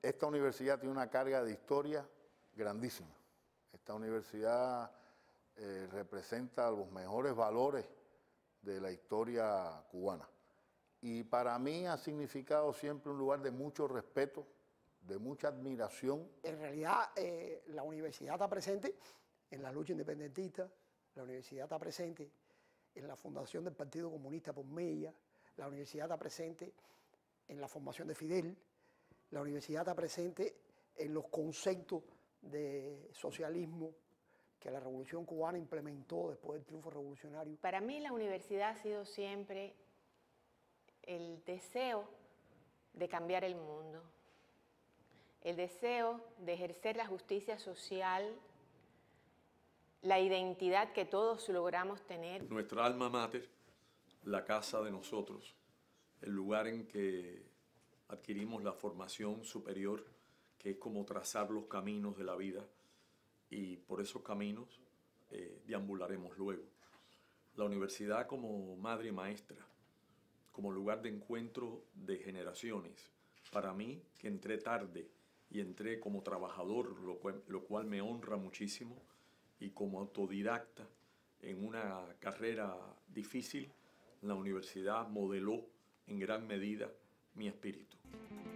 Esta universidad tiene una carga de historia grandísima. Esta universidad representa los mejores valores de la historia cubana. Y para mí ha significado siempre un lugar de mucho respeto, de mucha admiración. En realidad, la universidad está presente en la lucha independentista, la universidad está presente en la fundación del Partido Comunista por Mella, la universidad está presente en la formación de Fidel, la universidad está presente en los conceptos de socialismo que la Revolución Cubana implementó después del triunfo revolucionario. Para mí la universidad ha sido siempre el deseo de cambiar el mundo, el deseo de ejercer la justicia social, la identidad que todos logramos tener. Nuestra alma mater, la casa de nosotros, el lugar en que adquirimos la formación superior, que es como trazar los caminos de la vida, y por esos caminos deambularemos luego. La universidad como madre y maestra, como lugar de encuentro de generaciones. Para mí, que entré tarde y entré como trabajador, lo cual me honra muchísimo, y como autodidacta en una carrera difícil, la universidad modeló en gran medida mi espíritu.